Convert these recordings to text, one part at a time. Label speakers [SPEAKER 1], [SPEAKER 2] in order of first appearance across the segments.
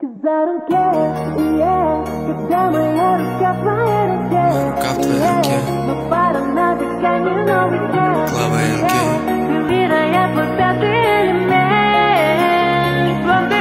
[SPEAKER 1] 'Cause I don't care, yeah. Когда моя рука в твоей руке,
[SPEAKER 2] рука в твоей руке,
[SPEAKER 1] мы пара на дыхании, но we can't.
[SPEAKER 2] Клава и руки.
[SPEAKER 1] Мира, я твой пятый элемент.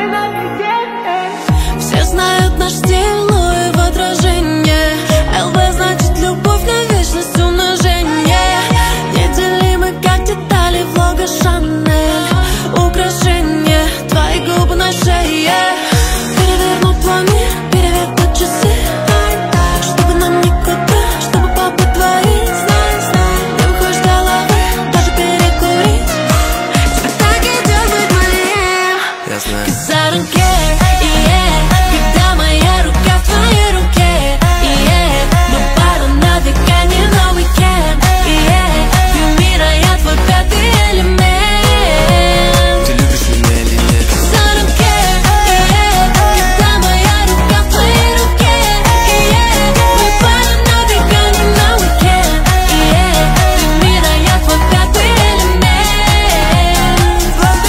[SPEAKER 3] Все знают наш стиль, но и в отражение. ЛВ значит любовь на вечность умножение. Неделимы, как детали влога Шанель. Украшение, твои губы на шее. Перевернут твой мир, перевернут часы. Чтобы нам никуда, чтобы поблагодарить. Не выходишь с головы, даже перекурить. Тебе так идет быть моим.
[SPEAKER 2] Я знаю.
[SPEAKER 3] 'Cause I don't care, yeah. Когда моя рука в твоей руке, yeah. Мы пара на дыхании, но we can't, yeah. Ты мира, я твой пятый элемент.
[SPEAKER 2] Ты любишь меня или нет?
[SPEAKER 3] 'Cause I don't care, yeah. Когда моя рука в твоей руке, yeah. Мы пара на дыхании, но we can't, yeah. Ты мира, я твой пятый элемент.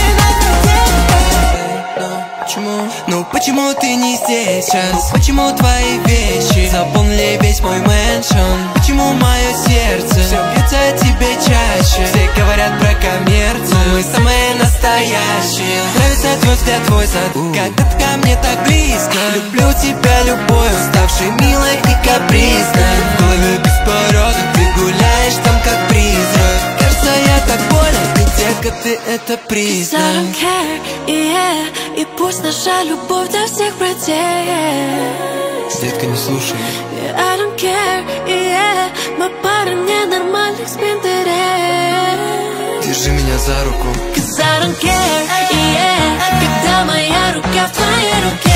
[SPEAKER 2] Почему? Ну почему ты не здесь сейчас? Почему твои вещи заполнили весь мой мэншн? Почему мое сердце все бьется о тебе чаще? Все говорят про коммерцию, мы самые настоящие. Нравится твой взгляд, твой зад, когда ты ко мне так близко. Люблю тебя любовью, ставшей милой и капризной. В голове беспорядок, ты гуляешь там как призрак. Кажется, я так болен, и детка, ты это
[SPEAKER 3] 'Cause I
[SPEAKER 2] признай.
[SPEAKER 3] don't care, yeah. И пусть наша любовь для всех протеет.
[SPEAKER 2] Детка, не слушай.
[SPEAKER 3] Yeah, I don't care, yeah. Мы пара ненормальных с Пинтерест.
[SPEAKER 2] Держи меня за руку.
[SPEAKER 3] 'Cause I don't care, yeah. Когда моя рука в твоей руке,